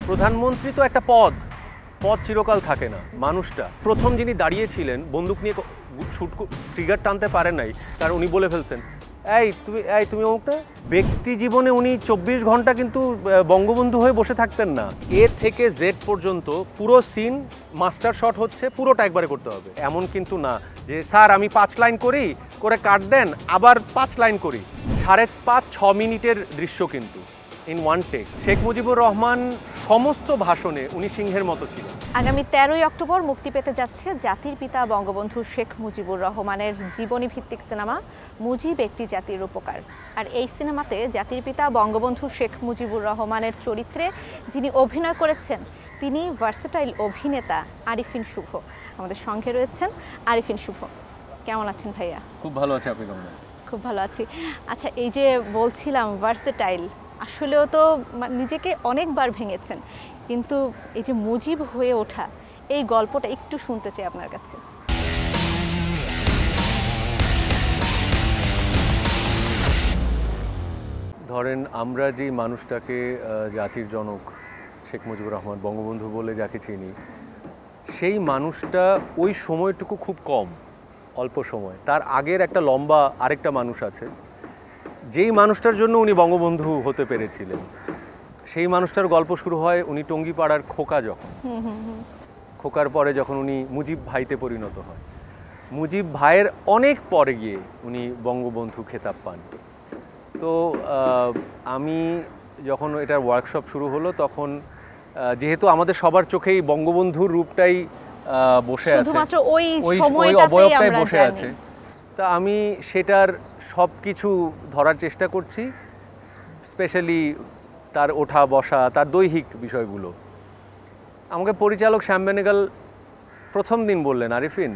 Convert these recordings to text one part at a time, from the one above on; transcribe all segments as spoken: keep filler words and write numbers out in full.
প্রধানমন্ত্রী তো একটা পদ, পদ চিরকাল থাকে না। মানুষটা প্রথম যিনি দাঁড়িয়েছিলেন বন্দুক নিয়ে শুট ট্রিগার টানতে পারেন নাই, কারণ উনি বলে ফেলছেন এই তুমি এই তুমি অমুকটা। ব্যক্তি জীবনে উনি চব্বিশ ঘন্টা কিন্তু বঙ্গবন্ধু হয়ে বসে থাকতেন না। এ থেকে জেড পর্যন্ত পুরো সিন মাস্টার শট হচ্ছে, পুরোটা একবারে করতে হবে। এমন কিন্তু না যে স্যার আমি পাঁচ লাইন করি করে কাট দেন আবার পাঁচ লাইন করি। সাড়ে পাঁচ ছ মিনিটের দৃশ্য কিন্তু in one take. Sheikh Mujibur Rahman সমস্ত ভাষণে উনি সিংহের মতো ছিলেন। আগামী তেরোই অক্টোবর মুক্তি পেতে যাচ্ছে জাতির পিতা বঙ্গবন্ধু শেখ মুজিবুর রহমানের জীবনী ভিত্তিক সিনেমা মুজিব একটি জাতির উপকার। আর এই সিনেমাতে জাতির পিতা বঙ্গবন্ধু শেখ মুজিবুর রহমানের চরিত্রে যিনি অভিনয় করেছেন তিনি ভার্সেটাইল অভিনেতা আরিফিন শুভ। আমাদের সঙ্গে রয়েছেন আরিফিন শুভ। কেমন আছেন ভাইয়া? খুব ভালো আছি, আপনি কেমন আছেন? খুব ভালো আছি। আচ্ছা, এই যে বলছিলাম ভার্সেটাইল, আসলেও তো নিজেকে অনেকবার ভেঙেছেন, কিন্তু এই যে মুজিব হয়ে ওঠা এই গল্পটা একটু শুনতে চাই আপনার কাছে। ধরেন আমরা যে মানুষটাকে জাতির জনক শেখ মুজিবুর রহমান বঙ্গবন্ধু বলে যাকে চিনি, সেই মানুষটা ওই সময়টুকু খুব কম, অল্প সময়। তার আগের একটা লম্বা আরেকটা মানুষ আছে, যেই মানুষটার জন্য উনি বঙ্গবন্ধু হতে পেরেছিলেন। সেই মানুষটার গল্প শুরু হয় উনি টঙ্গিপাড়ার খোকা যখন, খোকার পরে যখন উনি মুজিব ভাইতে পরিণত হয়। মুজিব ভাইয়ের অনেক পরে গিয়ে উনি বঙ্গবন্ধু খেতাব পান। তো আমি যখন এটার ওয়ার্কশপ শুরু হলো তখন যেহেতু আমাদের সবার চোখেই বঙ্গবন্ধুর রূপটাই বসে আছে, ওই অবয়বটাই বসে আছে, তা আমি সেটার সব কিছু ধরার চেষ্টা করছি, স্পেশালি তার ওঠা বসা, তার দৈহিক বিষয়গুলো। আমাকে পরিচালক শ্যাম বেনেগাল প্রথম দিন বললেন, আরিফিন,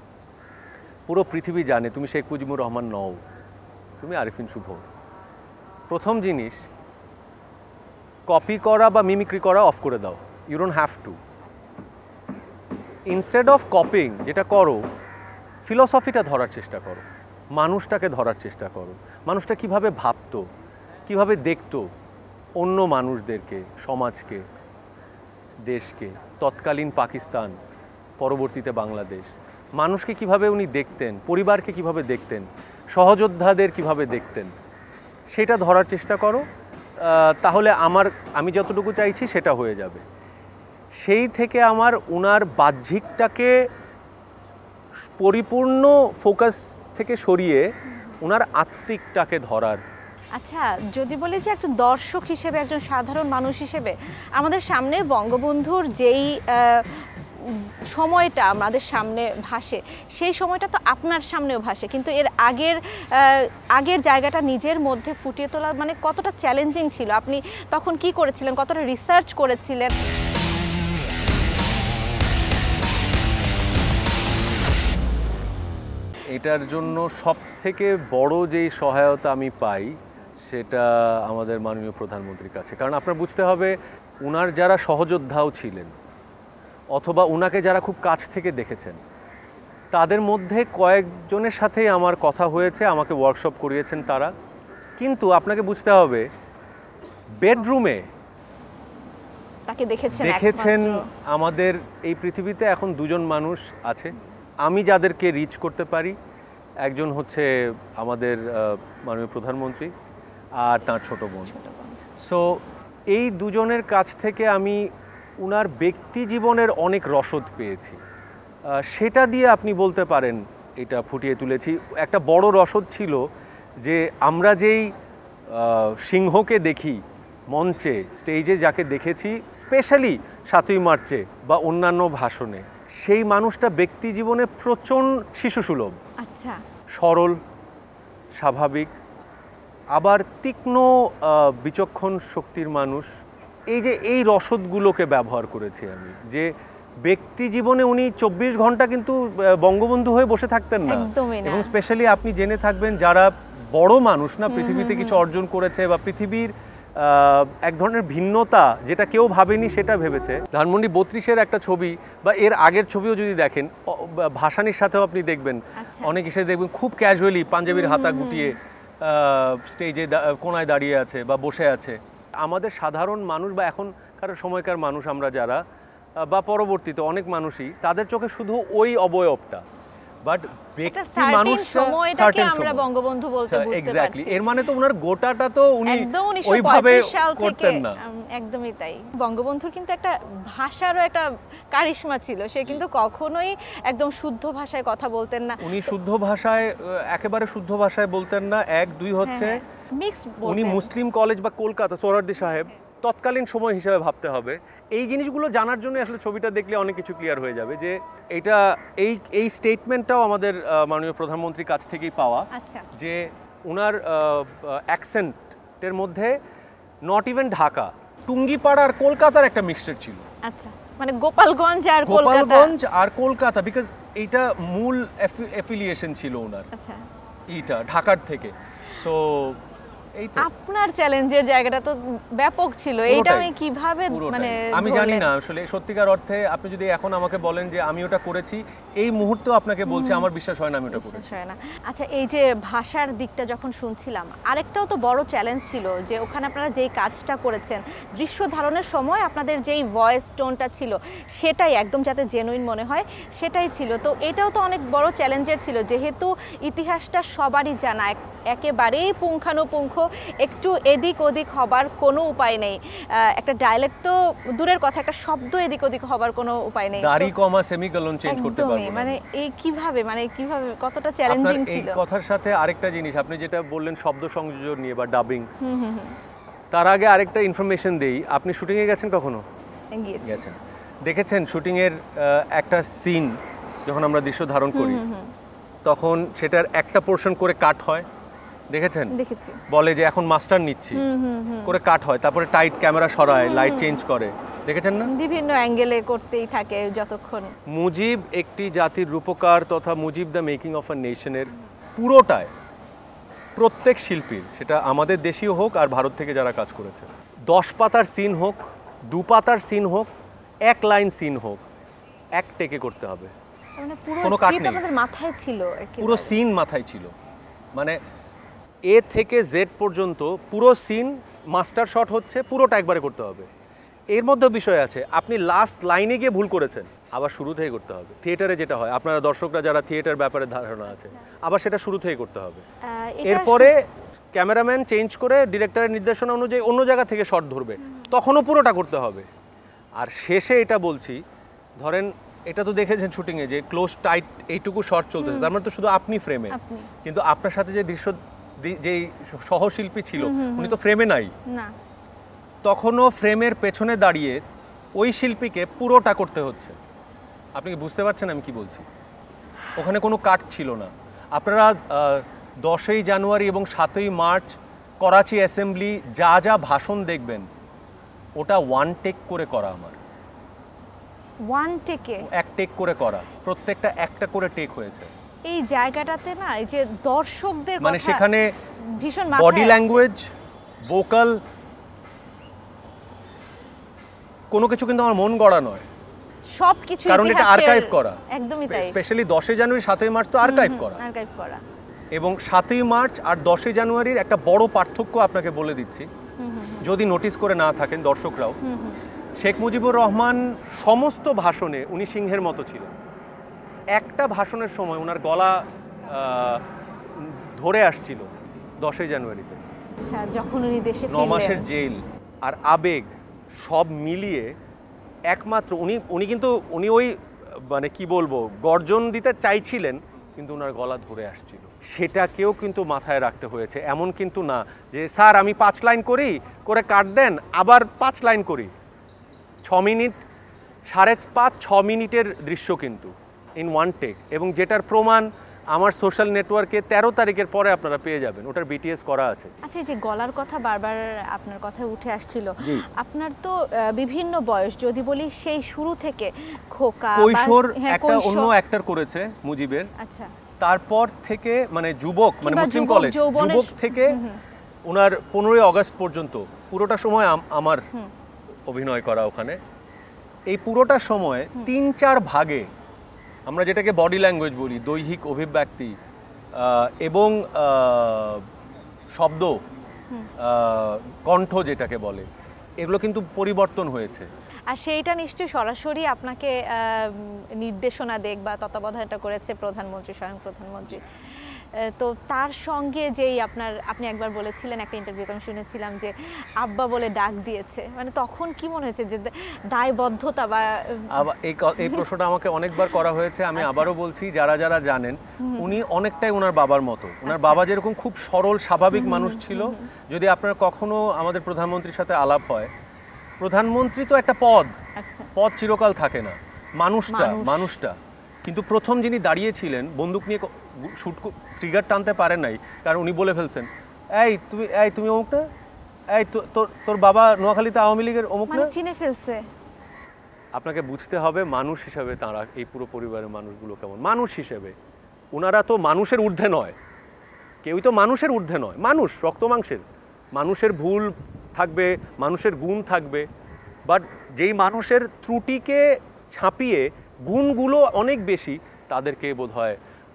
পুরো পৃথিবী জানে তুমি শেখ মুজিবুর রহমান নও, তুমি আরিফিন শুভ। প্রথম জিনিস, কপি করা বা মিমিক্রি করা অফ করে দাও, you don't have to. Instead of copying যেটা করো, ফিলসফিটা ধরার চেষ্টা করো, মানুষটাকে ধরার চেষ্টা করো। মানুষটা কিভাবে ভাবতো, কিভাবে দেখতো অন্য মানুষদেরকে, সমাজকে, দেশকে, তৎকালীন পাকিস্তান, পরবর্তীতে বাংলাদেশ। মানুষকে কিভাবে উনি দেখতেন, পরিবারকে কিভাবে দেখতেন, সহযোদ্ধাদের কিভাবে দেখতেন, সেটা ধরার চেষ্টা করো। তাহলে আমার আমি যতটুকু চাইছি সেটা হয়ে যাবে। সেই থেকে আমার উনার বাহ্যিকটাকে পরিপূর্ণ ফোকাস থেকে সরিয়ে উনার আত্মিকটাকে ধরার। আচ্ছা, যদি বলি যে একজন দর্শক হিসেবে, একজন সাধারণ মানুষ হিসেবে আমাদের সামনে বঙ্গবন্ধুর যেই সময়টা আমাদের সামনে ভাসে, সেই সময়টা তো আপনার সামনেও ভাসে, কিন্তু এর আগের আগের জায়গাটা নিজের মধ্যে ফুটিয়ে তোলা মানে কতটা চ্যালেঞ্জিং ছিল? আপনি তখন কি করেছিলেন, কতটা রিসার্চ করেছিলেন? এটার জন্য সব থেকে বড় যেই সহায়তা আমি পাই সেটা আমাদের মাননীয় প্রধানমন্ত্রীর কাছে। কারণ আপনার বুঝতে হবে, উনার যারা সহযোদ্ধাও ছিলেন অথবা উনাকে যারা খুব কাছ থেকে দেখেছেন, তাদের মধ্যে কয়েকজনের সাথেই আমার কথা হয়েছে, আমাকে ওয়ার্কশপ করিয়েছেন তারা। কিন্তু আপনাকে বুঝতে হবে, বেডরুমে তাকে দেখেছেন দেখেছেন আমাদের এই পৃথিবীতে এখন দুজন মানুষ আছে আমি যাদেরকে রিচ করতে পারি। একজন হচ্ছে আমাদের মাননীয় প্রধানমন্ত্রী আর তার ছোট বোন। সো এই দুজনের কাছ থেকে আমি উনার ব্যক্তি জীবনের অনেক রসদ পেয়েছি। সেটা দিয়ে আপনি বলতে পারেন এটা ফুটিয়ে তুলেছি। একটা বড় রসদ ছিল যে আমরা যেই সিংহকে দেখি মঞ্চে, স্টেজে যাকে দেখেছি, স্পেশালি সাতই মার্চে বা অন্যান্য ভাষণে, সেই মানুষটা ব্যক্তি জীবনে প্রচণ্ড শিশুসুলভ, আচ্ছা, সরল, স্বাভাবিক, আবার তীক্ষ্ণ বিচক্ষণ শক্তির মানুষ। এই যে এই রসদগুলোকে ব্যবহার করেছি আমি, যে ব্যক্তি জীবনে উনি চব্বিশ ঘন্টা কিন্তু বঙ্গবন্ধু হয়ে বসে থাকতেন না। এবং স্পেশালি আপনি জেনে থাকবেন, যারা বড় মানুষ না পৃথিবীতে কিছু অর্জন করেছে বা পৃথিবীর এক ধরনের ভিন্নতা যেটা কেউ ভাবেনি সেটা ভেবেছে। ধানমন্ডি বত্রিশের একটা ছবি বা এর আগের ছবিও যদি দেখেন, ভাসানির সাথেও আপনি দেখবেন অনেক হিসেবে দেখবেন খুব ক্যাজুয়ালি পাঞ্জাবির হাতা গুটিয়ে স্টেজে কোনায় দাঁড়িয়ে আছে বা বসে আছে। আমাদের সাধারণ মানুষ বা এখন কারণ সময়কার মানুষ আমরা যারা বা পরবর্তীতে অনেক মানুষই তাদের চোখে শুধু ওই অবয়বটা, বাট ব্যক্তি মানুষটা সার্টেন আমরা বঙ্গবন্ধু বলতে বুঝতে পারছি। এর মানে তো ওনার গোটাটা তো উনি ওইভাবে করতেন না। একদমই তাই। বঙ্গবন্ধুর কিন্তু একটা ভাষারও একটা কারিশমা ছিল, সে কিন্তু কখনোই একদম শুদ্ধ ভাষায় কথা বলতেন না। উনি শুদ্ধ ভাষায় একেবারে শুদ্ধ ভাষায় বলতেন না। এক দুই হচ্ছে মিক্স, উনি মুসলিম কলেজ বা কলকাতা সোহরাওয়ার্দী সাহেব তৎকালীন সময় হিসেবে ভাবতে হবে। এই জিনিসগুলো জানার জন্য আসলে ছবিটা দেখলে অনেক কিছু ক্লিয়ার হয়ে যাবে যে এটা এই এই স্টেটমেন্টটাও আমাদের মাননীয় প্রধানমন্ত্রীর কাছ থেকেই পাওয়া, যে ওনার অ্যাকসেন্টের মধ্যে নট ইভেন ঢাকা, টুঙ্গিপাড়া আর কলকাতার একটা মিক্সচার ছিল। আচ্ছা, মানে গোপালগঞ্জ আর কলকাতা, গোপালগঞ্জ আর কলকাতা, বিকজ এইটা মূল অ্যাফিলিয়েশন ছিল ওনার। আচ্ছা, এইটা ঢাকার থেকে। সো আপনার চ্যালেঞ্জের জায়গাটা তো ব্যাপক ছিল, এইটা আমি কিভাবে মানে আমি জানি না আসলে সত্যিকার অর্থে। আপনি যদি এখন আমাকে বলেন যে আমি ওটা করেছি, এই মুহূর্তে আপনাকে বলছি আমার বিশ্বাস হয় না আমি ওটা করেছি। হয় না। আচ্ছা, এই যে ভাষার দিকটা যখন শুনছিলাম, আরেকটাও তো বড় চ্যালেঞ্জ ছিল যে ওখানে আপনারা যেই কাজটা করেছেন, দৃশ্য ধারণের সময় আপনাদের যেই ভয়েস টোনটা ছিল সেটাই একদম যাতে জেনুইন মনে হয় সেটাই ছিল। তো এটাও তো অনেক বড় চ্যালেঞ্জের ছিল, যেহেতু ইতিহাসটা সবারই জানা, একেবারেই পুঙ্খানুপুঙ্খ, একটু এদিক ওদিক হবার কোনো উপায় নেই। একটা ডায়ালেক্ট তো দূরের কথা, একটা শব্দ এদিক ওদিক হবার কোনো উপায় নেই। দাড়ি কমা সেমিকোলন চেঞ্জ করতে পারবো না। মানে এই কিভাবে মানে কিভাবে কতটা চ্যালেঞ্জিং ছিল। এই কথার সাথে আরেকটা জিনিস আপনি যেটা বললেন শব্দ সংযোজন নিয়ে বা ডাবিং, তার আগে আরেকটা ইনফরমেশন দেই। আপনি শুটিং এ গেছেন কখনো? গেছেন। দেখেছেন শুটিং এর একটা সিন যখন আমরা দৃশ্য ধারণ করি তখন সেটার একটা পোরশন করে কাট হয়, দেখেছেন? দেখেছি। বলে যে এখন মাস্টার নিচ্ছি করে কাট হয়, তারপরে টাইট ক্যামেরা সরায়, লাইট চেঞ্জ করে, দেখেছেন না? বিভিন্ন অ্যাঙ্গেলে করতেই থাকে যতক্ষণ। মুজিব একটি জাতির রূপকার তথা Mujib the making of a নেশনের পুরোটায় প্রত্যেক শিল্পীর, সেটা আমাদের দেশীয় হোক আর ভারত থেকে যারা কাজ করেছে, দশ পাতার সিন হোক, দু পাতার সিন হোক, এক লাইন সিন হোক, এক টেকে করতে হবে। মানে পুরো স্ক্রিপ্ট আমাদের মাথায় ছিল, পুরো সিন মাথায় ছিল। মানে এ থেকে জেড পর্যন্ত পুরো সিন মাস্টার শট হচ্ছে, পুরোটা একবারে করতে হবে। এর মধ্যে বিষয় আছে, আপনি লাস্ট লাইনে গিয়ে ভুল করেছেন, আবার শুরু থেকে করতে হবে। থিয়েটারে যেটা হয়, আপনারা দর্শকরা যারা থিয়েটার ব্যাপারে ধারণা আছে, আবার সেটা শুরু থেকে করতে হবে। এরপরে ক্যামেরাম্যান চেঞ্জ করে ডিরেক্টরের নির্দেশনা অনুযায়ী অন্য জায়গা থেকে শট ধরবে, তখনও পুরোটা করতে হবে। আর শেষে এটা বলছি, ধরেন এটা তো দেখেছেন শুটিংয়ে যে ক্লোজ টাইট এইটুকু শট চলতেছে, তার মানে তো শুধু আপনি ফ্রেমে, কিন্তু আপনার সাথে যে দৃশ্য যেই সহশিল্পী ছিল উনি তো ফ্রেমে নাই, তখনও ফ্রেমের পেছনে দাঁড়িয়ে ওই শিল্পীকে পুরোটা করতে হচ্ছে। আপনি কি বুঝতে পারছেন আমি কি বলছি? ওখানে কোনো কাট ছিল না। আপনারা দশই জানুয়ারি এবং সাতই মার্চ করাচি অ্যাসেম্বলি যা যা ভাষণ দেখবেন, ওটা ওয়ান টেক করে করা। আমার ওয়ান টেকে এক টেক করে করা, প্রত্যেকটা একটা করে টেক হয়েছে। এই জায়গাটাতে না, এই যে দর্শকদের মানে সেখানে ভীষণ বডি ল্যাঙ্গুয়েজ, ভোকাল, কোনো কিছু কিন্তু আমার মন গড়া নয়, সবকিছু কারণ এটা আর্কাইভ করা। একদমই তাই। স্পেশালি দশই জানুয়ারি সাতই মার্চ তো আর্কাইভ করা, আর্কাইভ করা। এবং সাতই মার্চ আর দশই জানুয়ারির একটা বড় পার্থক্য আপনাকে বলে দিচ্ছি, যদি নোটিস করে না থাকেন দর্শকরাও। শেখ মুজিবুর রহমান সমস্ত ভাষণে উনি সিংহের মতো ছিলেন। একটা ভাষণের সময় ওনার গলা ধরে আসছিল দশই জানুয়ারিতে। আচ্ছা, যখন উনি দেশে ন মাসের জেল আর আবেগ সব মিলিয়ে একমাত্র উনি উনি কিন্তু উনি ওই মানে কি বলবো গর্জন দিতে চাইছিলেন, কিন্তু ওনার গলা ধরে আসছিল। সেটাকেও কিন্তু মাথায় রাখতে হয়েছে। এমন কিন্তু না যে স্যার আমি পাঁচ লাইন করি করে কাট দেন, আবার পাঁচ লাইন করি। ছ মিনিট সাড়ে পাঁচ ছ মিনিটের দৃশ্য কিন্তু ইন ওয়ান টেক, এবং যেটার প্রমাণ আমার সোশ্যাল নেটওয়ার্কে তেরো তারিখের পরে আপনারা পেয়ে যাবেন, ওটার বিটিএস করা আছে। আচ্ছা, এই যে গলার কথা বারবার আপনার কথায় উঠে আসছিল, আপনার তো বিভিন্ন বয়স, যদি বলি সেই শুরু থেকে খোকা, কৈশোর একটা অন্য অ্যাক্টর করেছে মুজিবের, আচ্ছা, তারপর থেকে মানে যুবক মানে মুসলিম কলেজ যুবক থেকে ওনার পনেরোই আগস্ট পর্যন্ত পুরোটা সময় আমার অভিনয় করা ওখানে। এই পুরোটা সময় তিন চার ভাগে আমরা যেটাকে বডি ল্যাঙ্গুয়েজ বলি, দৈহিক অভিব্যক্তি এবং শব্দ কণ্ঠ যেটাকে বলে, এগুলো কিন্তু পরিবর্তন হয়েছে। আর সেইটা নিশ্চয়ই সরাসরি আপনাকে নির্দেশনা দেখ বা তত্ত্বাবধানটা করেছে প্রধানমন্ত্রী, স্বয়ং প্রধানমন্ত্রী। তো তার সঙ্গে যেই আপনার আপনি একবার বলেছিলেন, একটা ইন্টারভিউতে আমি শুনেছিলাম যে আব্বা বলে ডাক দিয়েছে, মানে তখন কি মনে হয়েছে যে দায়বদ্ধতা বা এই এই প্রশ্নটা আমাকে অনেকবার করা হয়েছে। আমি আবারও বলছি, যারা যারা জানেন উনি অনেকটাই ওনার বাবার মতো। ওনার বাবা যেরকম খুব সরল স্বাভাবিক মানুষ ছিল, যদি আপনার কখনো আমাদের প্রধানমন্ত্রীর সাথে আলাপ হয়, প্রধানমন্ত্রী তো একটা পদ, পদ চিরকাল থাকে না, মানুষটা মানুষটা কিন্তু প্রথম যিনি দাঁড়িয়েছিলেন বন্দুক নিয়ে শুট ট্রিগার টানতে পারেন নাই, কারণ উনি বলে ফেলছেন, এই তুমি এই তুমি অমুক না, এই তোর তোর বাবা নোয়াখালীতে আওয়ামী লীগের অমুক না, চিনে ফেলছে। আপনাকে বুঝতে হবে মানুষ হিসাবে তারা, এই পুরো পরিবারের মানুষগুলো কেমন মানুষ হিসেবে। ওনারা তো মানুষের ঊর্ধ্বে নয়, কেউই তো মানুষের ঊর্ধ্বে নয়, মানুষ রক্ত মাংসের, মানুষের ভুল থাকবে, মানুষের গুণ থাকবে, বাট যেই মানুষের ত্রুটিকে ছাপিয়ে গুণগুলো অনেক বেশি, তাদেরকে বোধহয়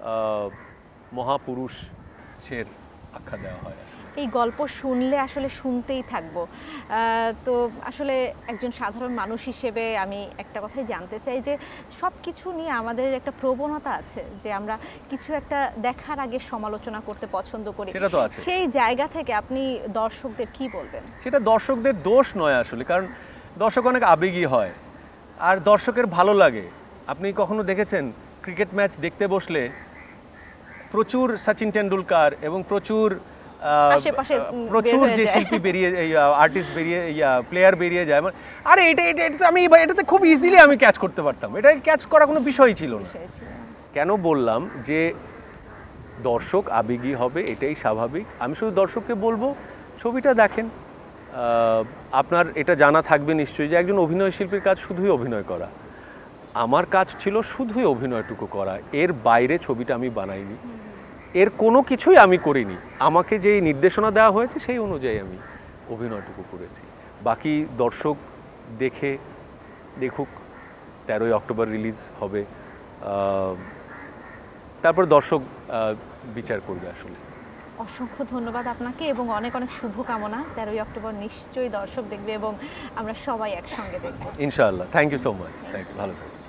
মহাপুরুষের আখ্যা দেওয়া হয়। এই গল্প শুনলে আসলে শুনতেই থাকবো। তো আসলে একজন সাধারণ মানুষ হিসেবে আমি একটা কথাই জানতে চাই যে সব কিছু নিয়ে আমাদের একটা প্রবণতা আছে যে আমরা কিছু একটা দেখার আগে সমালোচনা করতে পছন্দ করি, সেটা তো আছে। সেই জায়গা থেকে আপনি দর্শকদের কি বলবেন? সেটা দর্শকদের দোষ নয় আসলে, কারণ দর্শক অনেক আবেগী হয় আর দর্শকের ভালো লাগে। আপনি কখনো দেখেছেন ক্রিকেট ম্যাচ দেখতে বসলে প্রচুর সচিন টেন্ডুলকার এবং প্রচুর প্রচুর যে শিল্পী বেরিয়ে, আর্টিস্ট বেরিয়ে, প্লেয়ার বেরিয়ে যায়, আরে এটা এটা এটা আমি এটাতে খুব ইজিলি আমি ক্যাচ করতে পারতাম, এটা ক্যাচ করা কোনো বিষয়ই ছিল না। কেন বললাম যে দর্শক আবেগী হবে, এটাই স্বাভাবিক। আমি শুধু দর্শককে বলবো ছবিটা দেখেন। আপনার এটা জানা থাকবে নিশ্চয়ই যে একজন অভিনয় শিল্পীর কাজ শুধুই অভিনয় করা। আমার কাজ ছিল শুধুই অভিনয়টুকু করা, এর বাইরে ছবিটা আমি বানাইনি, এর কোনো কিছুই আমি করিনি। আমাকে যেই নির্দেশনা দেওয়া হয়েছে সেই অনুযায়ী আমি অভিনয়টুকু করেছি। বাকি দর্শক দেখে দেখুক, তেরোই অক্টোবর রিলিজ হবে, তারপর দর্শক বিচার করবে আসলে। অসংখ্য ধন্যবাদ আপনাকে এবং অনেক অনেক শুভকামনা। তেরোই অক্টোবর নিশ্চয়ই দর্শক দেখবে এবং আমরা সবাই একসঙ্গে দেখব ইনশাআল্লাহ। Thank you so much. Thank you. ভালো থাকবেন।